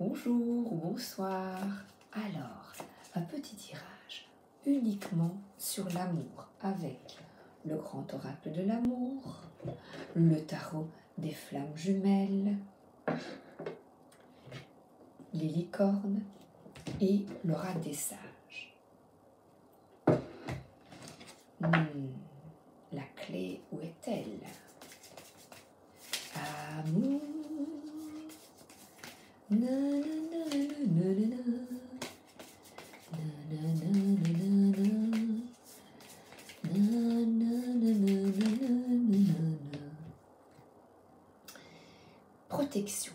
Bonjour ou bonsoir. Alors, un petit tirage uniquement sur l'amour avec le grand oracle de l'amour, le tarot des flammes jumelles, les licornes et l'oracle des sages. La clé, où est-elle? Amour. Na, na, na, na, na, na. Na, na, na, na, na. Na, na, na, na, na, na. Protection.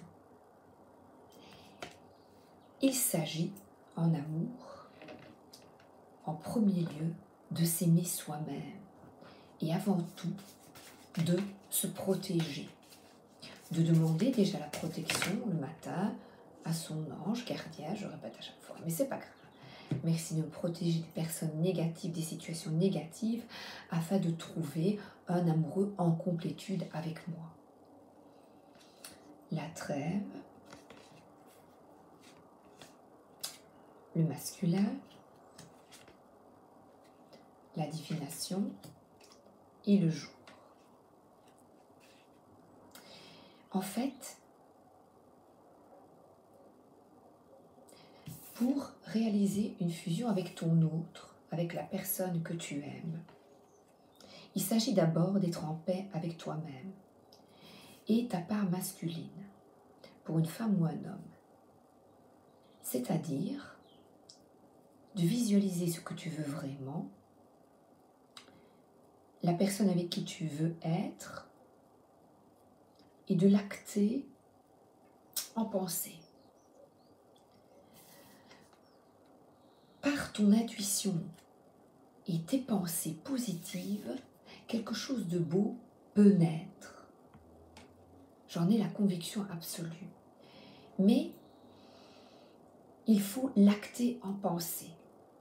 Il s'agit, en amour, en premier lieu, de s'aimer soi-même et avant tout, de se protéger. De demander déjà la protection le matin à son ange gardien, je répète à chaque fois, mais c'est pas grave. Merci de me protéger des personnes négatives, des situations négatives, afin de trouver un amoureux en complétude avec moi. La trêve, le masculin, la divination et le jour. En fait, pour réaliser une fusion avec ton autre, avec la personne que tu aimes, il s'agit d'abord d'être en paix avec toi-même et ta part masculine, pour une femme ou un homme. C'est-à-dire de visualiser ce que tu veux vraiment, la personne avec qui tu veux être, et de l'acter en pensée. Par ton intuition et tes pensées positives, quelque chose de beau peut naître. J'en ai la conviction absolue. Mais il faut l'acter en pensée.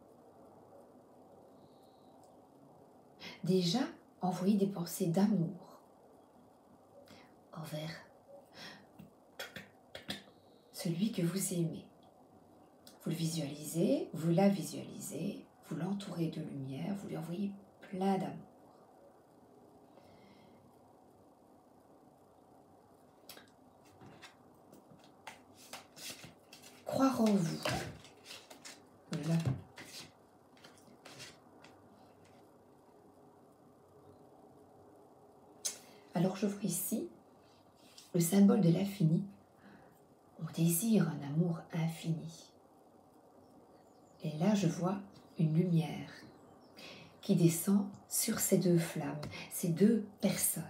Déjà, envoyer des pensées d'amour envers celui que vous aimez. Vous le visualisez, vous la visualisez, vous l'entourez de lumière, vous lui envoyez plein d'amour. Croire en vous. Voilà. Alors je vois ici le symbole de l'infini. On désire un amour infini. Et là, je vois une lumière qui descend sur ces deux flammes, ces deux personnes.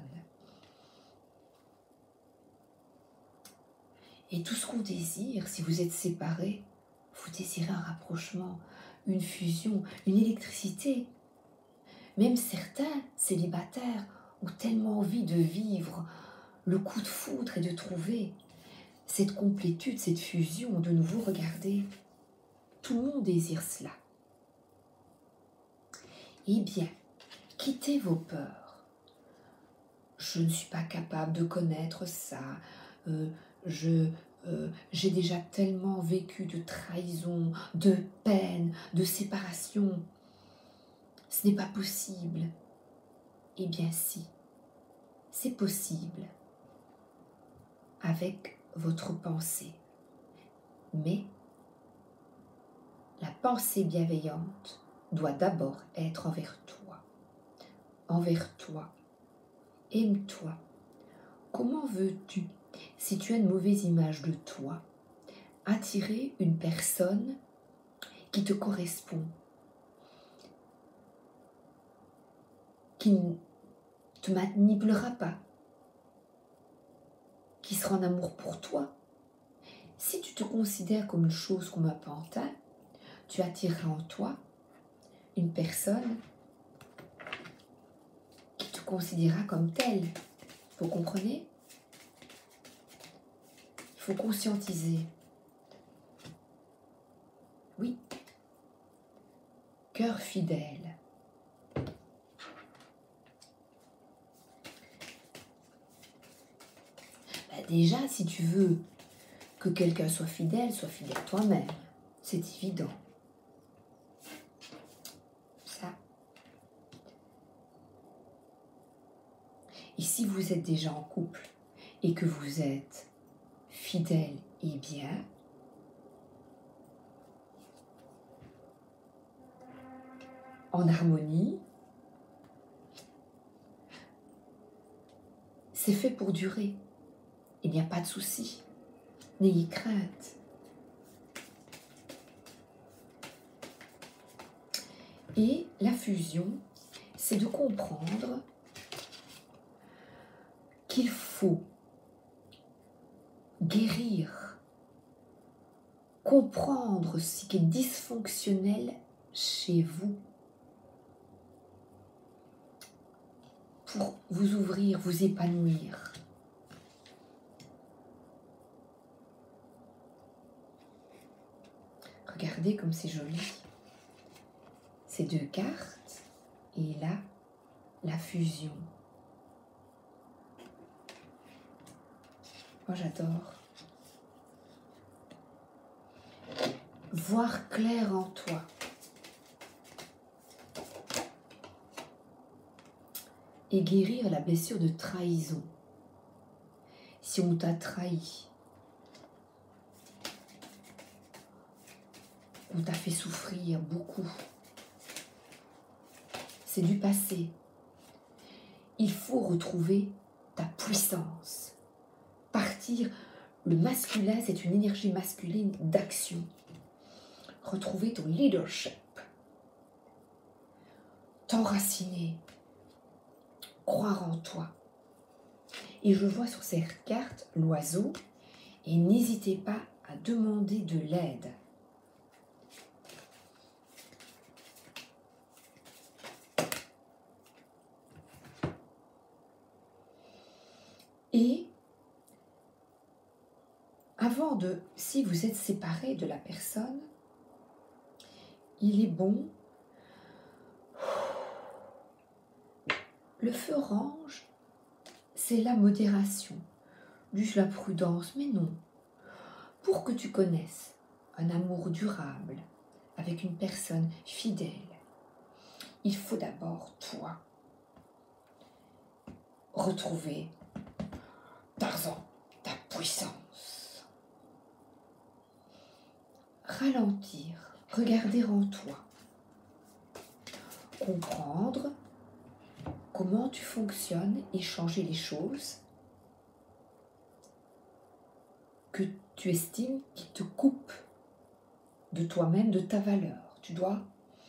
Et tout ce qu'on désire, si vous êtes séparés, vous désirez un rapprochement, une fusion, une électricité. Même certains célibataires ont tellement envie de vivre le coup de foudre et de trouver cette complétude, cette fusion, de nouveau regarder. Tout le monde désire cela. Eh bien, quittez vos peurs. Je ne suis pas capable de connaître ça. J'ai déjà tellement vécu de trahison, de peine, de séparation. Ce n'est pas possible. Eh bien si, c'est possible avec votre pensée. Mais la pensée bienveillante doit d'abord être envers toi. Envers toi. Aime-toi. Comment veux-tu, si tu as une mauvaise image de toi, attirer une personne qui te correspond, qui ne te manipulera pas, qui sera en amour pour toi? Si tu te considères comme une chose, comme un pantin, tu attireras en toi une personne qui te considérera comme telle. Vous comprenez? Il faut conscientiser. Oui. Cœur fidèle. Déjà, si tu veux Que quelqu'un soit fidèle toi-même. C'est évident. Ça. Et si vous êtes déjà en couple et que vous êtes fidèle et bien, en harmonie, c'est fait pour durer. Il n'y a pas de souci. N'ayez crainte. Et la fusion, c'est de comprendre qu'il faut guérir, comprendre ce qui est dysfonctionnel chez vous pour vous ouvrir, vous épanouir. Regardez comme c'est joli. Ces deux cartes et là, la fusion. Moi, j'adore. Voir clair en toi. Et guérir la blessure de trahison. Si on t'a trahi, on t'a fait souffrir beaucoup. C'est du passé. Il faut retrouver ta puissance. Partir, le masculin, c'est une énergie masculine d'action. Retrouver ton leadership. T'enraciner. Croire en toi. Et je vois sur cette carte l'oiseau. Et n'hésitez pas à demander de l'aide. Et avant de, si vous êtes séparé de la personne, il est bon, le feu orange, c'est la modération, juste la prudence, mais non. Pour que tu connaisses un amour durable avec une personne fidèle, il faut d'abord, toi, retrouver Tarzan, ta puissance. Ralentir, regarder en toi. Comprendre comment tu fonctionnes et changer les choses que tu estimes qui te coupent de toi-même, de ta valeur. Tu dois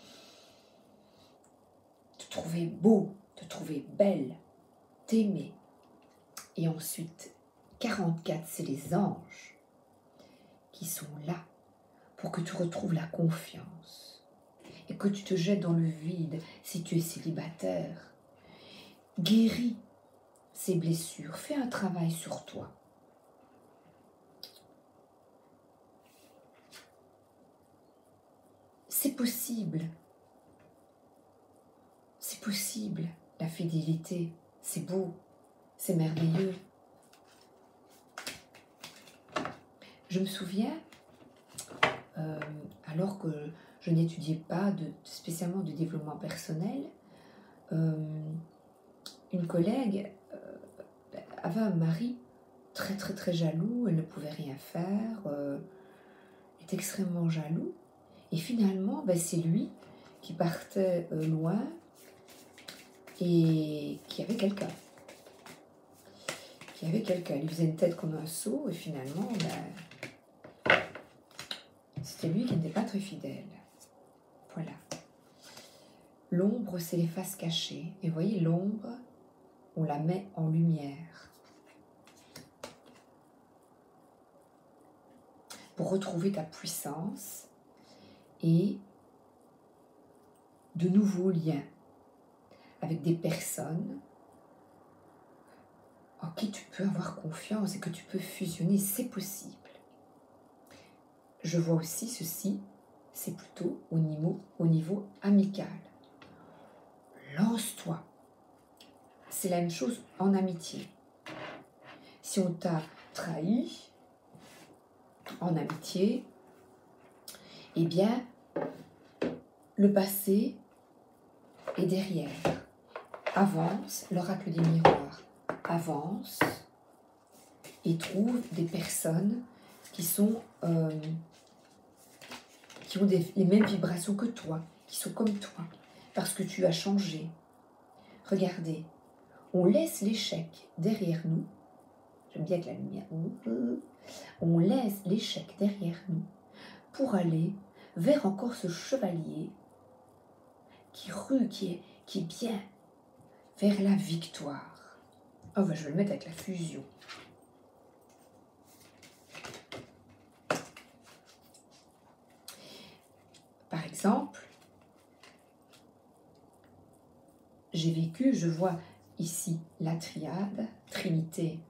te trouver beau, te trouver belle, t'aimer. Et ensuite, 44, c'est les anges qui sont là pour que tu retrouves la confiance et que tu te jettes dans le vide si tu es célibataire. Guéris ces blessures, fais un travail sur toi. C'est possible. C'est possible, la fidélité. C'est beau, c'est merveilleux. Je me souviens, alors que je n'étudiais pas spécialement de développement personnel, une collègue avait un mari très très très jaloux, elle ne pouvait rien faire, est extrêmement jaloux. Et finalement, c'est lui qui partait loin et qui avait quelqu'un. Il lui faisait une tête comme un seau et finalement, c'était lui qui n'était pas très fidèle. Voilà. L'ombre, c'est les faces cachées. Et vous voyez, l'ombre, on la met en lumière. Pour retrouver ta puissance et de nouveaux liens avec des personnes en qui tu peux avoir confiance et que tu peux fusionner, c'est possible. Je vois aussi ceci, c'est plutôt au niveau amical. Lance-toi. C'est la même chose en amitié. Si on t'a trahi, En amitié, eh bien, le passé est derrière. Avance, l'oracle des miroirs avance et trouve des personnes qui sont qui ont les mêmes vibrations que toi, qui sont comme toi, parce que tu as changé. Regardez, on laisse l'échec derrière nous. J'aime bien que la lumière. On laisse l'échec derrière nous pour aller vers encore ce chevalier qui est bien vers la victoire. Oh, ben, je vais le mettre avec la fusion. Par exemple, j'ai vécu, je vois ici la triade, Trinité.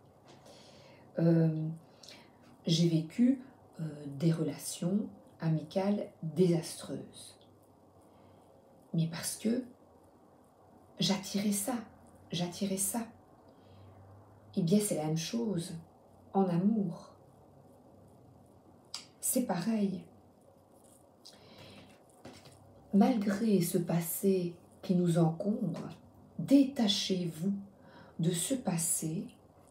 J'ai vécu des relations amicales désastreuses. Mais parce que j'attirais ça. Eh bien, c'est la même chose en amour. C'est pareil. Malgré ce passé qui nous encombre, détachez-vous de ce passé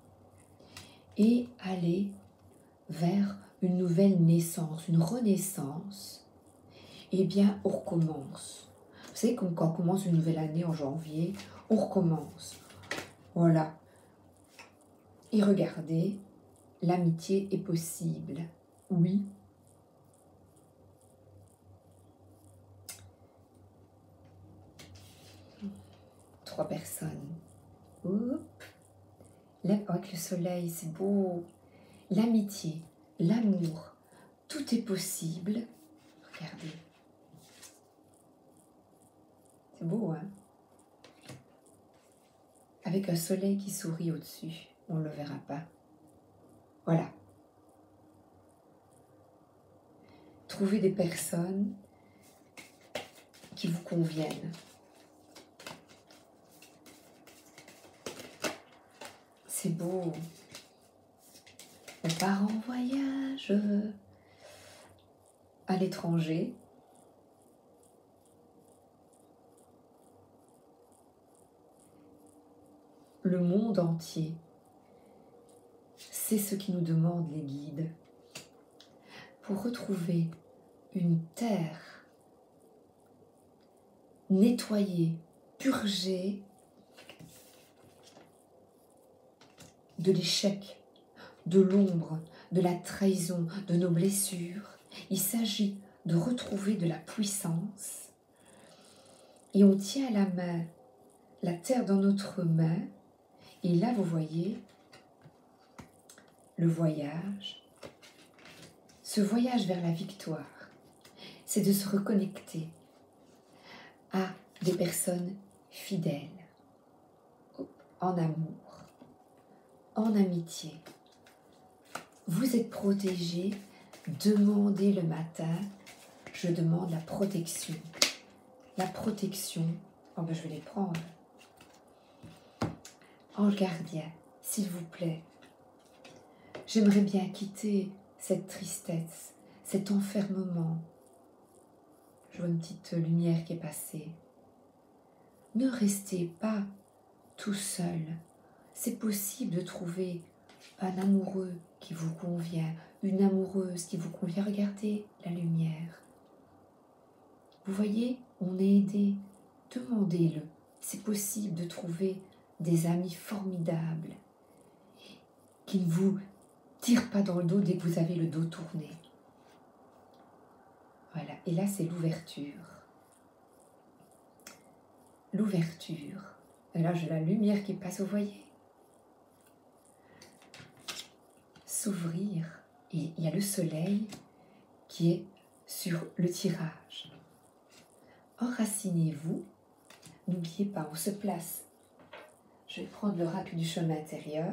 et allez vers une nouvelle naissance, une renaissance. Eh bien, on recommence. Vous savez, comme quand on commence une nouvelle année en janvier, on recommence. Voilà. Et regardez, l'amitié est possible. Oui. Trois personnes. Oup. Là, avec le soleil, c'est beau. L'amitié, l'amour, tout est possible. Regardez. C'est beau, hein? Avec un soleil qui sourit au-dessus. On ne le verra pas. Voilà. Trouvez des personnes qui vous conviennent. C'est beau. On part en voyage à l'étranger. Le monde entier, c'est ce qui nous demandent les guides. Pour retrouver une terre nettoyée, purgée de l'échec, de l'ombre, de la trahison, de nos blessures. Il s'agit de retrouver de la puissance. Et on tient à la main, la terre dans notre main. Et là, vous voyez, le voyage, ce voyage vers la victoire, c'est de se reconnecter à des personnes fidèles, en amour, en amitié. Vous êtes protégés, demandez le matin, je demande la protection. La protection, oh ben je vais les prendre. Ange gardien, s'il vous plaît, j'aimerais bien quitter cette tristesse, cet enfermement. Je vois une petite lumière qui est passée. Ne restez pas tout seul. C'est possible de trouver un amoureux qui vous convient, une amoureuse qui vous convient. Regardez la lumière. Vous voyez, on est aidé. Demandez-le. C'est possible de trouver des amis formidables qui ne vous tirent pas dans le dos dès que vous avez le dos tourné. Voilà, et là c'est l'ouverture. L'ouverture. Et là j'ai la lumière qui passe, vous voyez. S'ouvrir, et il y a le soleil qui est sur le tirage. Enracinez-vous. N'oubliez pas, on se place. Je vais prendre l'oracle du chemin intérieur.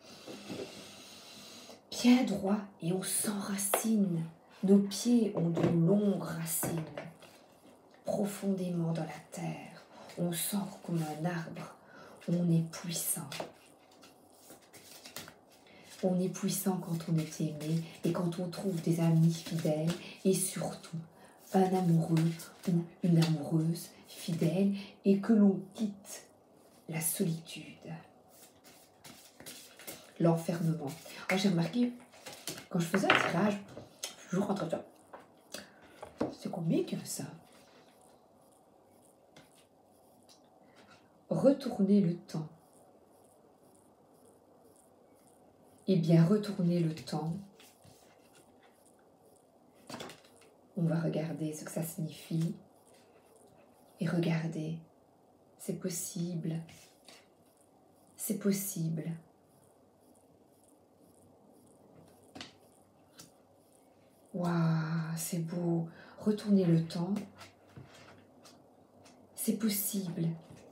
Bien droit et on s'enracine. Nos pieds ont de longues racines. Profondément dans la terre. On sort comme un arbre. On est puissant. On est puissant quand on est aimé et quand on trouve des amis fidèles et surtout un amoureux ou une amoureuse fidèle et que l'on quitte la solitude, l'enfermement. Moi, j'ai remarqué, quand je faisais un tirage, toujours entre temps, c'est combien que ça? Retourner le temps. Eh bien, retourner le temps, on va regarder ce que ça signifie. Et regardez, c'est possible. C'est possible. Waouh, c'est beau. Retourner le temps, c'est possible.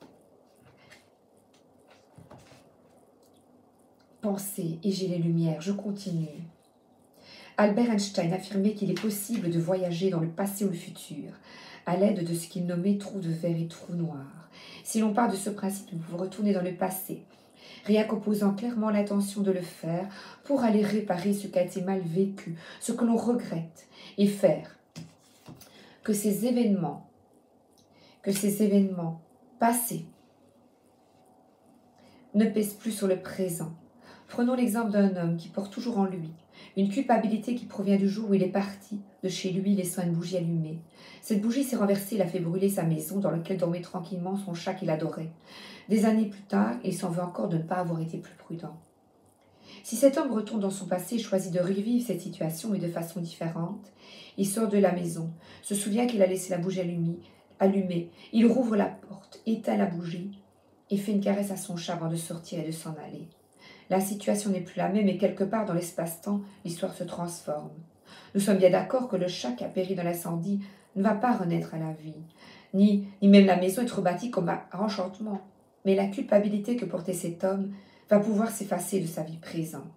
Pensez, et j'ai les lumières, je continue. Albert Einstein affirmait qu'il est possible de voyager dans le passé ou le futur, à l'aide de ce qu'il nommait trous de verre et trous noirs. Si l'on part de ce principe, nous pouvons retourner dans le passé, rien qu'en posant clairement l'intention de le faire pour aller réparer ce qui a été mal vécu, ce que l'on regrette, et faire que ces événements passés ne pèsent plus sur le présent. Prenons l'exemple d'un homme qui porte toujours en lui une culpabilité qui provient du jour où il est parti de chez lui laissant une bougie allumée. Cette bougie s'est renversée et l'a fait brûler sa maison dans laquelle dormait tranquillement son chat qu'il adorait. Des années plus tard, il s'en veut encore de ne pas avoir été plus prudent. Si cet homme retourne dans son passé et choisit de revivre cette situation mais de façon différente, il sort de la maison, se souvient qu'il a laissé la bougie allumée, il rouvre la porte, éteint la bougie et fait une caresse à son chat avant de sortir et de s'en aller. La situation n'est plus la même et quelque part dans l'espace-temps, l'histoire se transforme. Nous sommes bien d'accord que le chat qui a péri dans l'incendie ne va pas renaître à la vie, ni même la maison être rebâtie comme un enchantement. Mais la culpabilité que portait cet homme va pouvoir s'effacer de sa vie présente.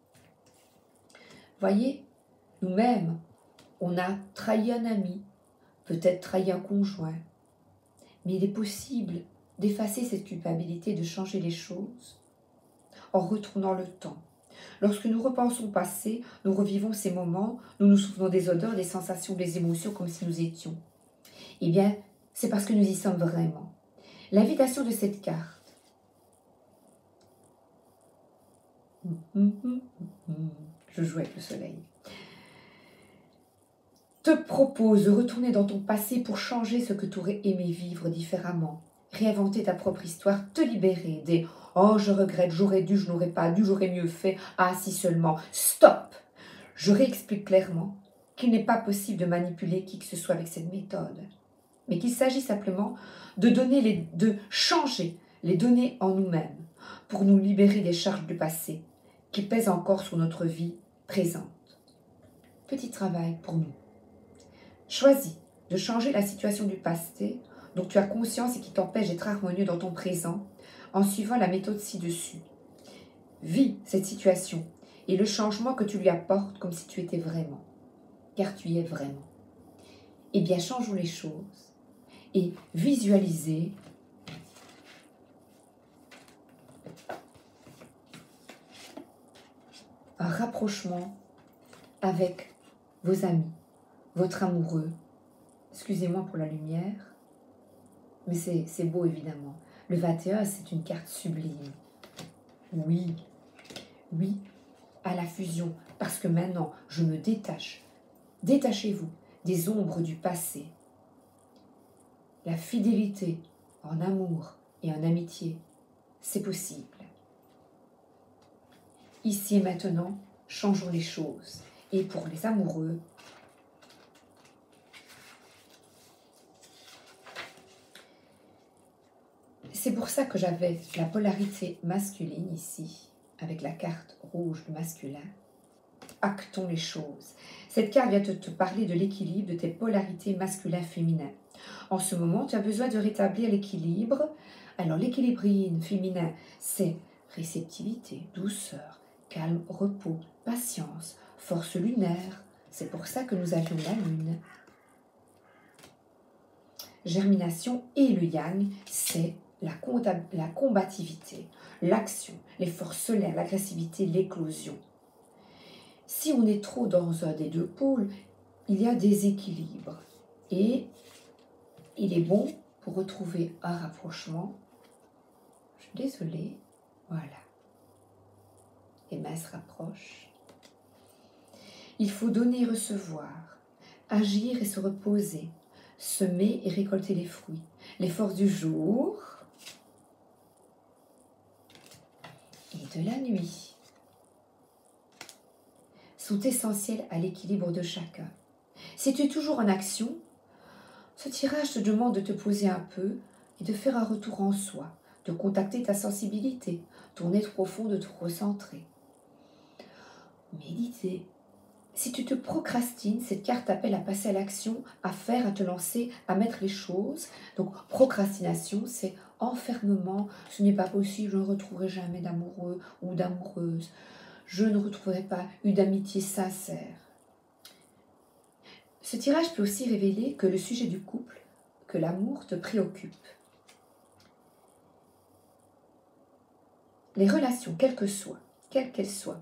Voyez, nous-mêmes, on a trahi un ami, peut-être trahi un conjoint, mais il est possible d'effacer cette culpabilité, de changer les choses en retournant le temps. Lorsque nous repensons au passé, nous revivons ces moments, nous nous souvenons des odeurs, des sensations, des émotions comme si nous étions. Eh bien, c'est parce que nous y sommes vraiment. L'invitation de cette carte. Je joue avec le soleil. Te propose de retourner dans ton passé pour changer ce que tu aurais aimé vivre différemment. Réinventer ta propre histoire, te libérer des « Oh, je regrette, j'aurais dû, je n'aurais pas dû, j'aurais mieux fait, ah si seulement ». Stop! Je réexplique clairement qu'il n'est pas possible de manipuler qui que ce soit avec cette méthode, mais qu'il s'agit simplement de changer les données en nous-mêmes pour nous libérer des charges du passé qui pèsent encore sur notre vie présente. Petit travail pour nous. Choisis de changer la situation du passé dont tu as conscience et qui t'empêche d'être harmonieux dans ton présent en suivant la méthode ci-dessus. Vis cette situation et le changement que tu lui apportes comme si tu étais vraiment, car tu y es vraiment. Eh bien, changeons les choses et visualisez un rapprochement avec vos amis, votre amoureux. Excusez-moi pour la lumière, mais c'est beau évidemment. Le 21, c'est une carte sublime. Oui, à la fusion, parce que maintenant, je me détache. Détachez-vous des ombres du passé. La fidélité en amour et en amitié, c'est possible. Ici et maintenant, changeons les choses. Et pour les amoureux, c'est pour ça que j'avais la polarité masculine ici, avec la carte rouge du masculin. Actons les choses. Cette carte vient te parler de l'équilibre de tes polarités masculin-féminin. En ce moment, tu as besoin de rétablir l'équilibre. Alors, l'équilibre féminin, c'est réceptivité, douceur, calme, repos, patience, force lunaire. C'est pour ça que nous avions la lune. Germination et le yang, c'est la combativité, l'action, les forces solaires, l'agressivité, l'éclosion. Si on est trop dans un des deux pôles, il y a déséquilibre. Et il est bon pour retrouver un rapprochement. Je suis désolée. Voilà. Les mains se rapprochent. Il faut donner et recevoir, agir et se reposer, semer et récolter les fruits. Les forces du jour et de la nuit sont essentielles à l'équilibre de chacun. Si tu es toujours en action, ce tirage te demande de te poser un peu et de faire un retour en soi, de contacter ta sensibilité, ton être profond, de te recentrer. Méditer. Si tu te procrastines, cette carte t'appelle à passer à l'action, à faire, à te lancer, à mettre les choses. Donc, procrastination, c'est enfermement. Ce n'est pas possible, je ne retrouverai jamais d'amoureux ou d'amoureuse. Je ne retrouverai pas une amitié sincère. Ce tirage peut aussi révéler que le sujet du couple, que l'amour te préoccupe. Les relations, quelles qu'elles soient,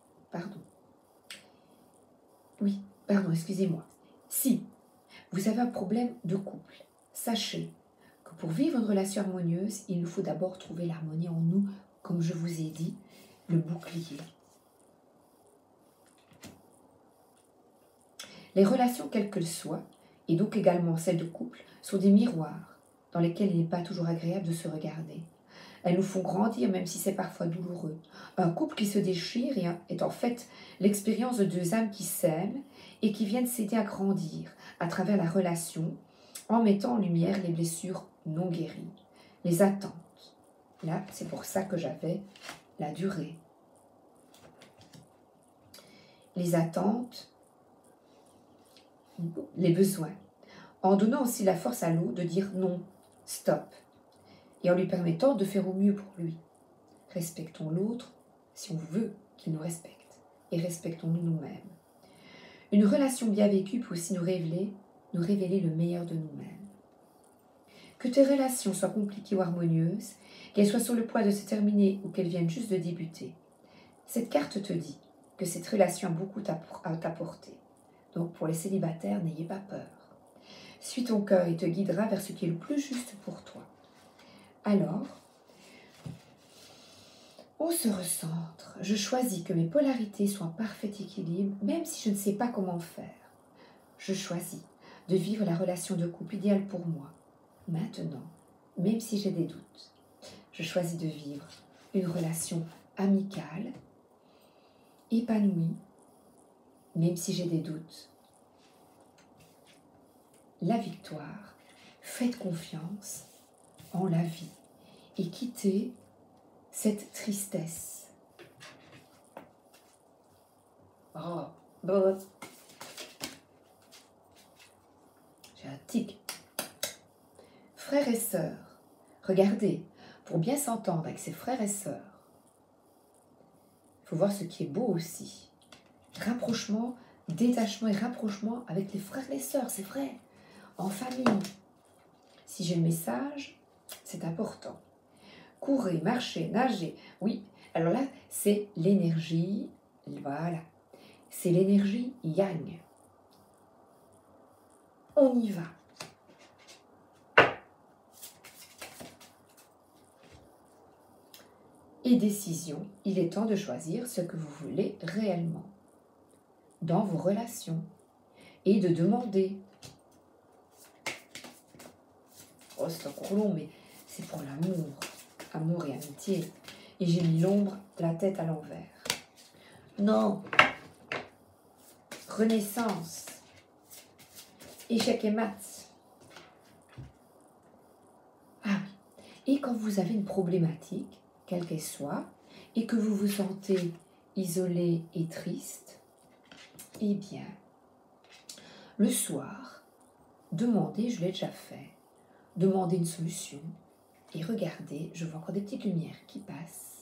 excusez-moi. Si vous avez un problème de couple, sachez que pour vivre une relation harmonieuse, il nous faut d'abord trouver l'harmonie en nous, comme je vous ai dit, le bouclier. Les relations, quelles qu'elles soient, et donc également celles de couple, sont des miroirs dans lesquels il n'est pas toujours agréable de se regarder. Elles nous font grandir, même si c'est parfois douloureux. Un couple qui se déchire est en fait l'expérience de deux âmes qui s'aiment et qui viennent s'aider à grandir à travers la relation, en mettant en lumière les blessures non guéries, les attentes. Là, c'est pour ça que j'avais la durée. Les attentes, les besoins, en donnant aussi la force à l'autre de dire non, stop, et en lui permettant de faire au mieux pour lui. Respectons l'autre si on veut qu'il nous respecte, et respectons-nous nous-mêmes. Une relation bien vécue peut aussi nous révéler le meilleur de nous-mêmes. Que tes relations soient compliquées ou harmonieuses, qu'elles soient sur le point de se terminer ou qu'elles viennent juste de débuter, cette carte te dit que cette relation a beaucoup à t'apporter. Donc pour les célibataires, n'ayez pas peur. Suis ton cœur et te guidera vers ce qui est le plus juste pour toi. Alors, on se recentre. Je choisis que mes polarités soient en parfait équilibre, même si je ne sais pas comment faire. Je choisis de vivre la relation de couple idéale pour moi, maintenant, même si j'ai des doutes. Je choisis de vivre une relation amicale, épanouie, même si j'ai des doutes. La victoire, faites confiance en la vie et quittez cette tristesse. Oh, bon. J'ai un tic. Frères et sœurs, regardez, pour bien s'entendre avec ses frères et sœurs, il faut voir ce qui est beau aussi. Rapprochement, détachement et rapprochement avec les frères et les sœurs, c'est vrai, en famille. Si j'ai le message, c'est important. Courez, marchez, nagez. Oui, alors là, c'est l'énergie, voilà. C'est l'énergie yang. On y va. Et décision, il est temps de choisir ce que vous voulez réellement dans vos relations et de demander. Oh, c'est encore long, mais c'est pour l'amour. Amour et amitié. Et j'ai mis l'ombre, la tête à l'envers. Non. Renaissance. Échec et maths. Ah oui. Et quand vous avez une problématique, quelle qu'elle soit, et que vous vous sentez isolé et triste, eh bien, le soir, demandez, je l'ai déjà fait, demandez une solution et regardez, je vois encore des petites lumières qui passent.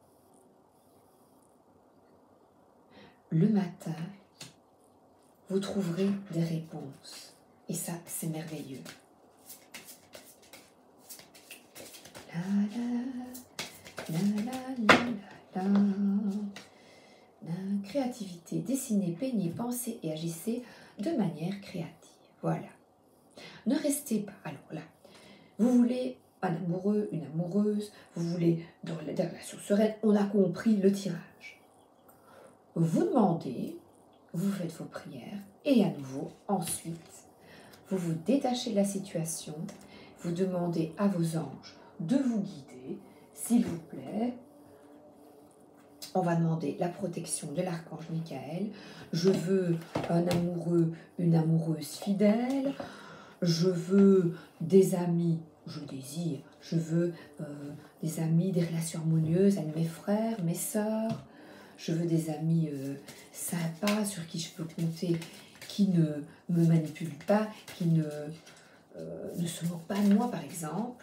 Le matin, vous trouverez des réponses et ça, c'est merveilleux. La la la la la la. La créativité, dessinez, peignez, pensez et agissez de manière créative. Voilà. Ne restez pas. Alors là, vous voulez un amoureux, une amoureuse, vous voulez dans la relation sereine, on a compris le tirage. Vous demandez, vous faites vos prières et à nouveau, ensuite, vous vous détachez de la situation, vous demandez à vos anges de vous guider, s'il vous plaît. On va demander la protection de l'archange Michael. Je veux un amoureux, une amoureuse fidèle. Je veux des amis, je désire. Je veux des amis, des relations harmonieuses avec mes frères, mes sœurs. Je veux des amis sympas sur qui je peux compter, qui ne me manipulent pas, qui ne se moquent pas de moi, par exemple.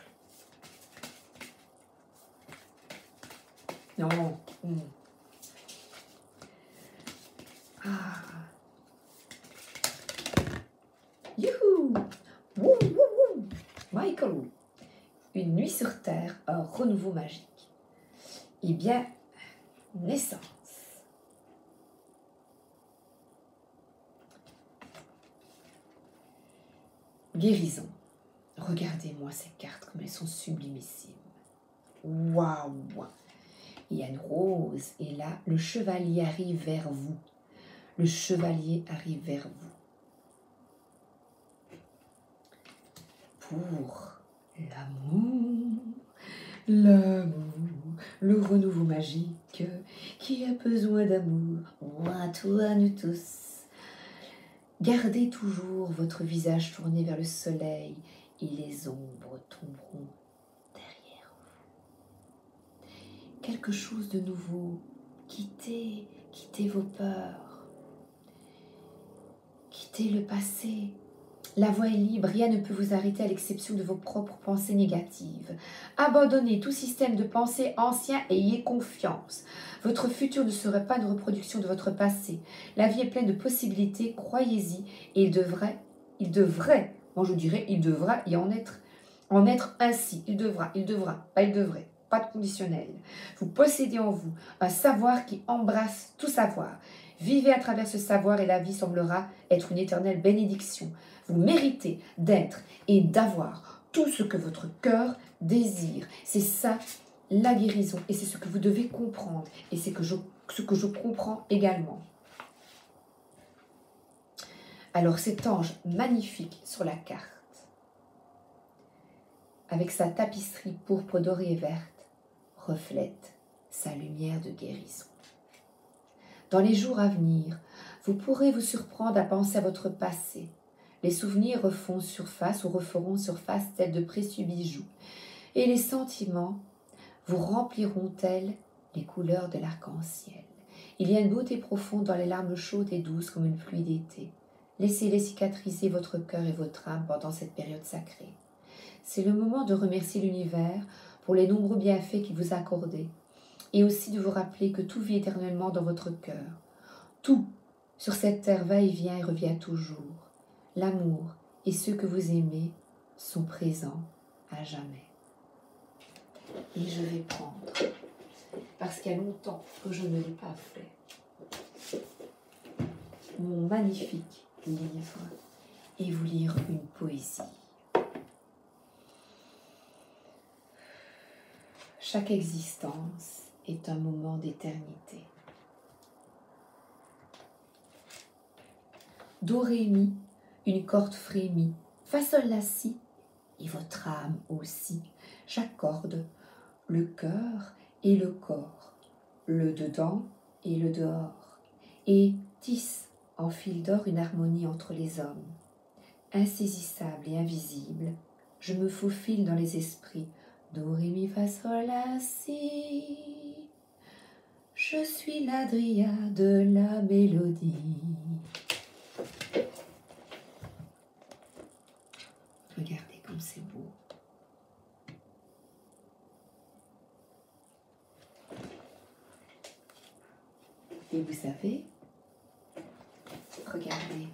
Non. Ah. Youhou! Wouh, wouh, wouh. Michael, une nuit sur Terre, un renouveau magique. Eh bien, naissance. Guérison. Regardez-moi ces cartes comme elles sont sublimissimes. Waouh! Il y a une rose et là, le chevalier arrive vers vous. Le chevalier arrive vers vous. Pour l'amour, le renouveau magique, qui a besoin d'amour, moi, toi, nous tous. Gardez toujours votre visage tourné vers le soleil et les ombres tomberont derrière vous. Quelque chose de nouveau, quittez vos peurs, quittez le passé. La voie est libre, rien ne peut vous arrêter à l'exception de vos propres pensées négatives. Abandonnez tout système de pensée ancien et ayez confiance. Votre futur ne sera pas une reproduction de votre passé. La vie est pleine de possibilités, croyez-y, et il devrait, moi je dirais, il devra y en être ainsi. Il devra, pas il devrait, pas de conditionnel. Vous possédez en vous un savoir qui embrasse tout savoir. Vivez à travers ce savoir et la vie semblera être une éternelle bénédiction. Vous méritez d'être et d'avoir tout ce que votre cœur désire. C'est ça la guérison et c'est ce que vous devez comprendre et c'est ce que je comprends également. Alors cet ange magnifique sur la carte, avec sa tapisserie pourpre, dorée et verte, reflète sa lumière de guérison. Dans les jours à venir, vous pourrez vous surprendre à penser à votre passé. Les souvenirs referont surface tels de précieux bijoux. Et les sentiments vous rempliront tels les couleurs de l'arc-en-ciel. Il y a une beauté profonde dans les larmes chaudes et douces comme une pluie d'été. Laissez-les cicatriser votre cœur et votre âme pendant cette période sacrée. C'est le moment de remercier l'univers pour les nombreux bienfaits qu'il vous a accordés et aussi de vous rappeler que tout vit éternellement dans votre cœur. Tout sur cette terre va et vient et revient toujours. L'amour et ceux que vous aimez sont présents à jamais. Et je vais prendre, parce qu'il y a longtemps que je ne l'ai pas fait, mon magnifique livre et vous lire une poésie. Chaque existence est un moment d'éternité. Do, ré, mi, une corde frémit, fa, sol, la, si, et votre âme aussi. Chaque corde, le cœur et le corps, le dedans et le dehors, et tisse en fil d'or une harmonie entre les hommes. Insaisissable et invisible, je me faufile dans les esprits. Do, ré, mi, fa, sol, la, si. Je suis l'Adria de la mélodie. Regardez comme c'est beau. Et vous savez, regardez,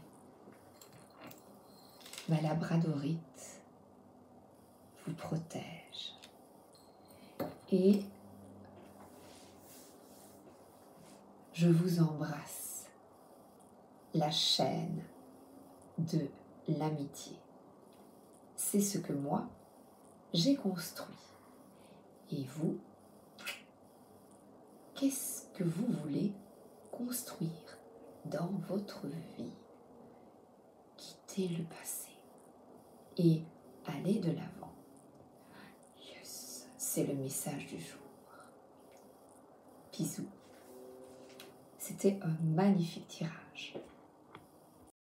ma labradorite vous protège. et je vous embrasse. La chaîne de l'amitié. C'est ce que moi, j'ai construit. Et vous, qu'est-ce que vous voulez construire dans votre vie? Quittez le passé et allez de l'avant. Yes, c'est le message du jour. Bisous. C'était un magnifique tirage.